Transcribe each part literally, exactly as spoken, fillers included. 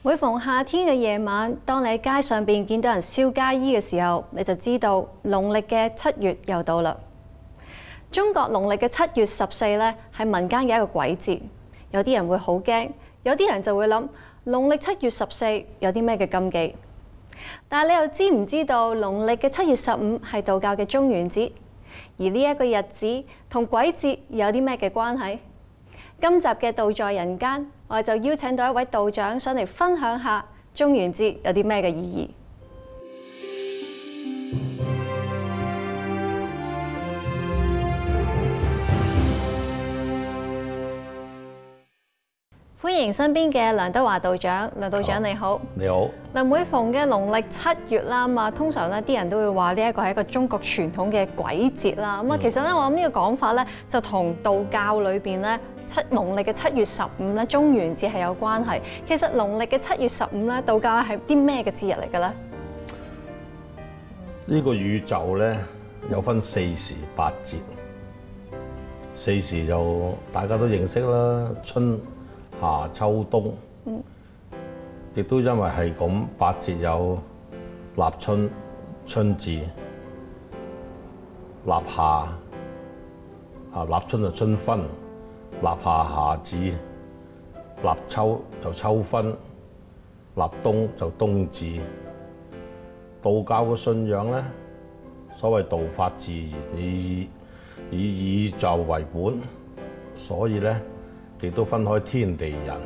每逢夏天嘅夜晚，當你喺街上邊見到人燒街衣嘅時候，你就知道農曆嘅七月又到啦。中國農曆嘅七月十四咧，係民間嘅一個鬼節，有啲人會好驚，有啲人就會諗農曆七月十四有啲咩嘅禁忌。但係你又知唔知道農曆嘅七月十五係道教嘅中元節，而呢一個日子同鬼節有啲咩嘅關係？今集嘅道在人間，我哋就邀請到一位道長上嚟分享下中元節有啲咩嘅意義。歡迎身邊嘅梁德華道長，梁道長你好。 你好。 嗱，每逢嘅農曆七月啦，咁啊，通常咧啲人都會話呢一個係一個中國傳統嘅鬼節啦。咁啊，其實咧我諗呢個講法咧就同道教裏邊咧七農曆嘅七月十五咧中元節係有關係。其實農曆嘅七月十五咧，道教係啲咩嘅節日嚟嘅咧？ 呢個宇宙咧有分四時八節，四時就大家都認識啦，春夏秋冬，亦、嗯、都因為係咁，八節有立春、春至、立夏，啊立春就春分，立夏夏至，立秋就秋分，立冬就冬至。道教嘅信仰咧，所謂道法自然，以以宇宙為本，所以咧，亦都分開天地人。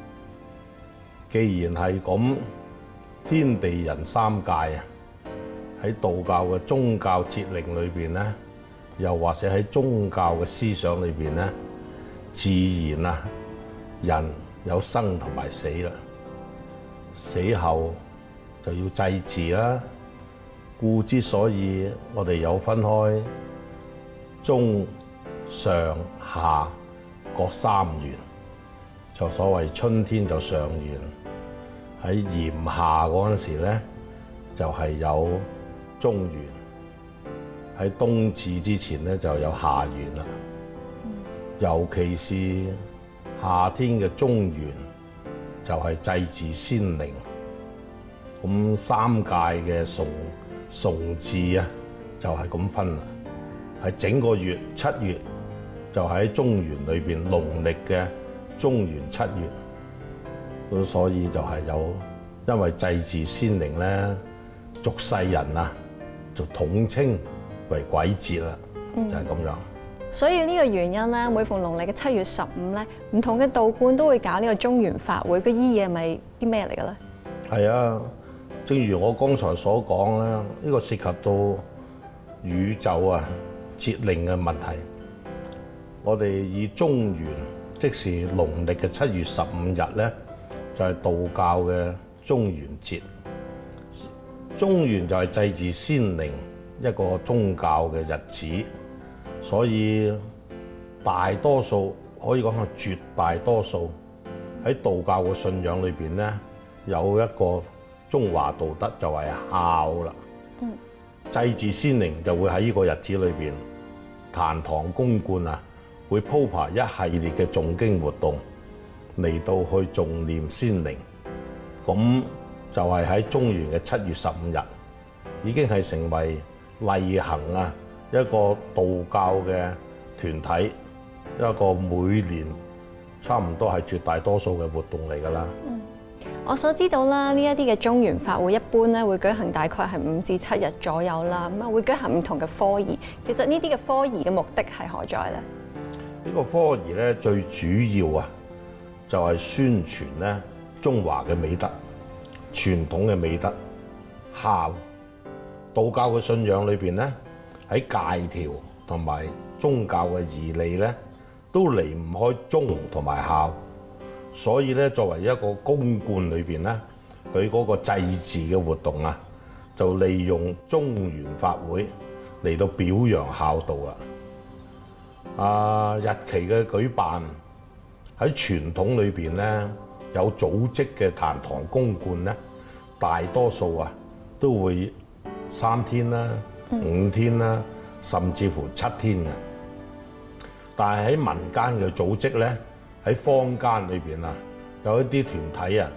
既然係咁，天地人三界啊，喺道教嘅宗教節令裏邊咧，又或者喺宗教嘅思想裏邊咧，自然啊，人有生同埋死啦，死後就要祭祀啦。故之所以我哋有分開中上下各三元，就所謂春天就上元，喺炎夏嗰陣時咧就係、是、有中元，喺冬至之前咧就有下元啦。尤其是夏天嘅中元就係、是、祭祀先靈，咁三界嘅崇崇祀啊就係、是、咁分啦。喺整個月七月就喺中元裏邊，農曆嘅中元七月，咁所以就係有因為祭祀先靈咧，俗世人啊就統稱為鬼節啦，就係、是、咁樣。 所以呢個原因咧，每逢農曆嘅七月十五咧，唔同嘅道觀都會搞呢個中元法會。個意義係咪啲咩嚟嘅咧？ 係啊，正如我剛才所講咧，呢、這個涉及到宇宙啊節令嘅問題。我哋以中元，即是農曆嘅七月十五日咧，就係、是、道教嘅中元節。中元就係祭祀先靈一個宗教嘅日子。所以大多數可以講係絕大多數喺道教嘅信仰裏邊咧，有一個中華道德就係孝啦。嗯，祭祀先靈就會喺呢個日子裏邊，壇堂宮觀啊，會鋪排一系列嘅誦經活動嚟到去誦念先靈。咁就係喺中元嘅七月十五日，已經係成為例行啊。一個道教嘅團體，一個每年差唔多係絕大多數嘅活動嚟㗎啦。 嗯，我所知道啦，呢一啲嘅中元法會一般咧會舉行大概係五至七日左右啦。咁啊會舉行唔同嘅科儀。其實呢啲嘅科儀嘅目的係何在咧？ 呢個科儀咧最主要啊，就係宣傳咧中華嘅美德、傳統嘅美德、孝。道教嘅信仰裏邊咧，喺戒條同埋宗教嘅義理咧，都離唔開忠同埋孝，所以咧作為一個宮觀裏邊咧，佢嗰個祭祀嘅活動啊，就利用中元法會嚟到表揚孝道啦。啊，日期嘅舉辦喺傳統裏邊咧，有組織嘅壇堂宮觀咧，大多數啊都會三天啦。五天啦，甚至乎七天嘅。但係喺民間嘅組織咧，喺坊間裏邊啊，有一啲團體啊，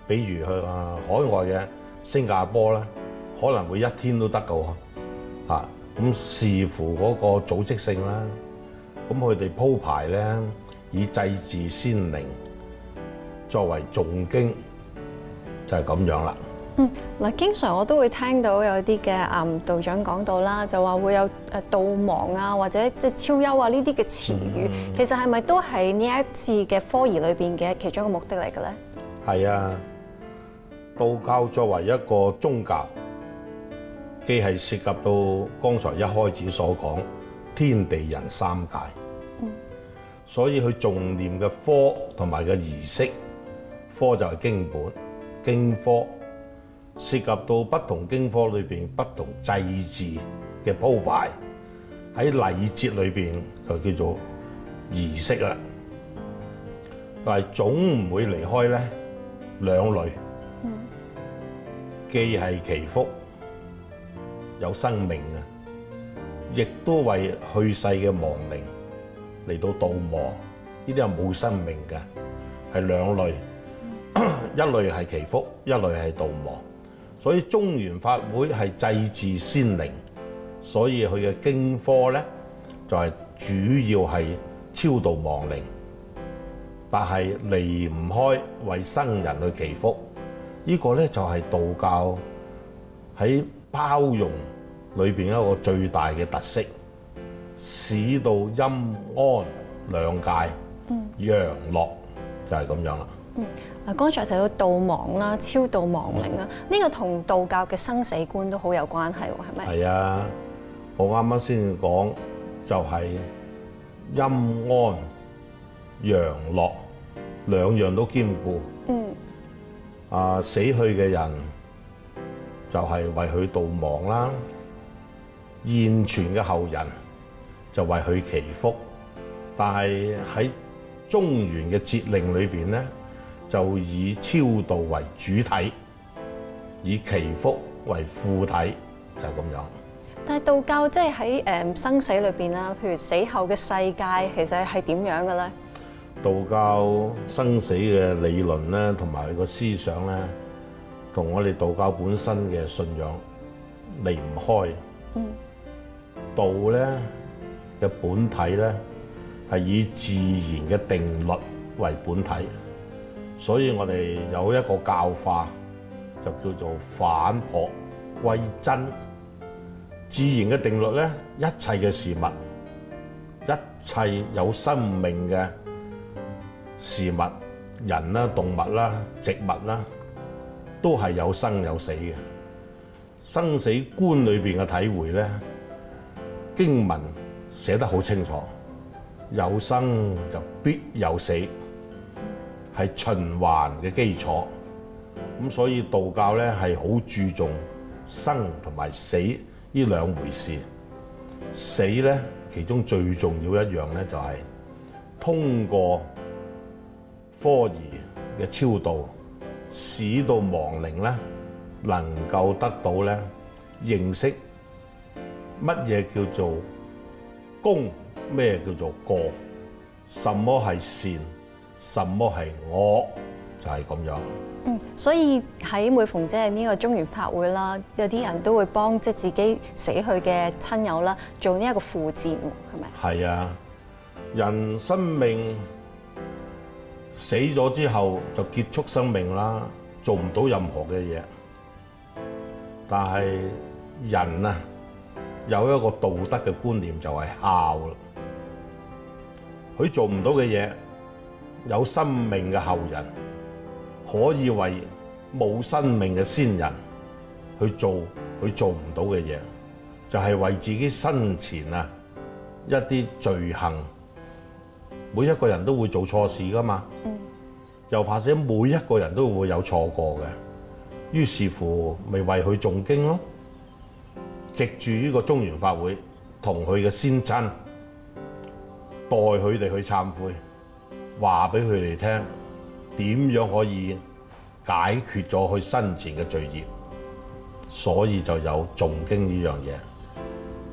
比如去啊海外嘅新加坡咧，可能會一天都得㗎喎，嚇咁視乎嗰個組織性啦。咁佢哋鋪排咧，以祭祀先靈作為誦經，就係咁樣啦。 嗯，嗱，經常我都會聽到有啲嘅嗯道長講到啦，就話會有誒悼亡啊，或者即係超幽啊呢啲嘅詞語，嗯、其實係咪都係呢一次嘅科儀裏邊嘅其中一個目的嚟嘅咧？ 係啊，道教作為一個宗教，既係涉及到剛才一開始所講天地人三界，嗯、所以佢重念嘅科同埋嘅儀式，科就係經本經科。涉及到不同經科裏邊不同祭祀嘅鋪排，喺禮節裏邊就叫做儀式啦。但係總唔會離開咧兩類，嗯、既係祈福有生命嘅，亦都為去世嘅亡靈嚟到悼亡。呢啲係冇生命嘅，係兩類，嗯、一類係祈福，一類係悼亡。所以中元法會係祭祀先靈，所以佢嘅經科咧就係、是、主要係超度亡靈，但係離唔開為生人去祈福。這個、呢個咧就係、是、道教喺包容裏邊一個最大嘅特色，使到陰安兩界，陽樂就係咁樣啦。 嗯，嗱，剛才提到悼亡啦、超度亡靈啦，呢、嗯、個同道教嘅生死觀都好有關係喎，係咪？係啊， 我啱啱先講就係陰安陽樂兩樣都兼顧。嗯。啊，死去嘅人就係為佢悼亡啦，現存嘅後人就為佢祈福，但係喺中元嘅節令裏邊咧，就以超度為主體，以祈福為副體，就係、是、咁樣。 但係道教即係喺誒生死裏邊啦，譬如死後嘅世界，其實係點樣嘅咧？ 道教生死嘅理論咧，同埋個思想咧，同我哋道教本身嘅信仰離唔開。嗯。道咧嘅本體咧係以自然嘅定律為本體。所以我哋有一個教化，就叫做返璞歸真。自然嘅定律咧，一切嘅事物，一切有生命嘅事物，人啦、動物啦、植物啦，都係有生有死嘅。生死觀裏邊嘅體會咧，經文寫得好清楚，有生就必有死。係循環嘅基礎，咁所以道教咧係好注重生同埋死呢兩回事。死咧其中最重要一樣咧就係通過科儀嘅超度，使到亡靈咧能夠得到咧認識乜嘢叫做功，咩叫做過，什麼係善，什麼係惡，就係、是、咁樣。 嗯，所以喺每逢即係呢個中元法會啦，有啲人都會幫即係自己死去嘅親友啦，做呢一個附薦，係咪？係啊，人生命死咗之後就結束生命啦，做唔到任何嘅嘢。但係人啊，有一個道德嘅觀念就係孝啦，佢做唔到嘅嘢。有生命嘅後人可以為冇生命嘅先人去做佢做唔到嘅嘢，就係、是、為自己生前啊一啲罪行。每一個人都會做錯事噶嘛，嗯、又或者每一個人都會有錯過嘅，於是乎咪為佢誦經咯。藉住呢個中元法會，同佢嘅先親代佢哋去懺悔。話俾佢哋聽點樣可以解決咗佢生前嘅罪孽，所以就有誦經呢樣嘢。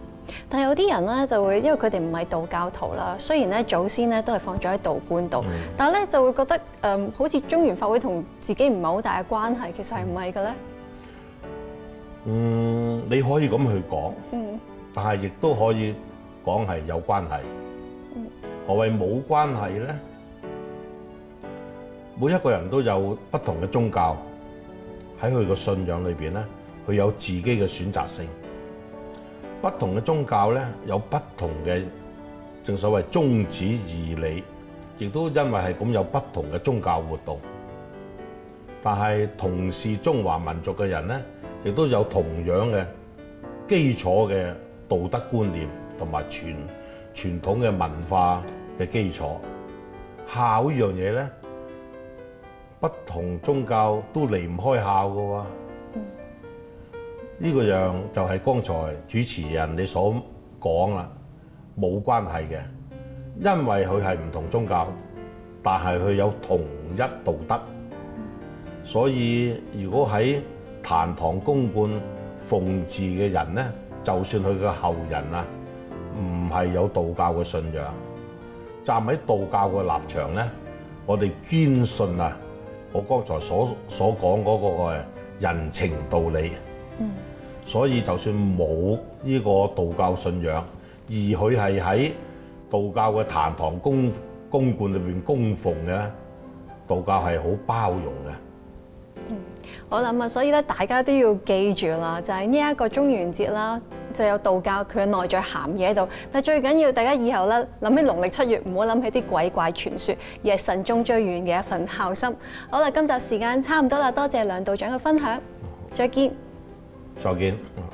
但係有啲人咧就會，因為佢哋唔係道教徒啦，雖然咧祖先咧都係放咗喺道觀度，嗯、但係咧就會覺得誒、呃，好似中原法會同自己唔係好大嘅關係，其實係唔係嘅咧？ 嗯，你可以咁去講，嗯，但係亦都可以講係有關係。嗯、何謂冇關係咧？每一個人都有不同嘅宗教，喺佢個信仰裏邊咧，佢有自己嘅選擇性。不同嘅宗教咧，有不同嘅正所謂宗旨義理，亦都因為係咁有不同嘅宗教活動。但係同是中華民族嘅人咧，亦都有同樣嘅基礎嘅道德觀念同埋傳傳統嘅文化嘅基礎。孝呢樣嘢咧，不同宗教都離唔開孝㗎喎。呢個樣就係剛才主持人你所講啦，冇關係嘅，因為佢係唔同宗教，但係佢有同一道德。所以如果喺壇堂公觀奉祀嘅人咧，就算佢嘅後人啊，唔係有道教嘅信仰，站喺道教嘅立場咧，我哋堅信啊，我剛才所所講嗰個係人情道理。嗯，所以就算冇呢個道教信仰，而佢係喺道教嘅壇堂公公觀裏邊供奉嘅咧，道教係好包容嘅。 嗯，我諗啊，所以咧，大家都要記住啦，就係呢一個中元節啦，就有道教佢嘅內在涵義喺度。但最緊要大家以後咧諗起農曆七月，唔好諗起啲鬼怪傳說，而係慎終追遠嘅一份孝心。好啦，今集時間差唔多啦，多謝梁道長嘅分享，再見。 再見。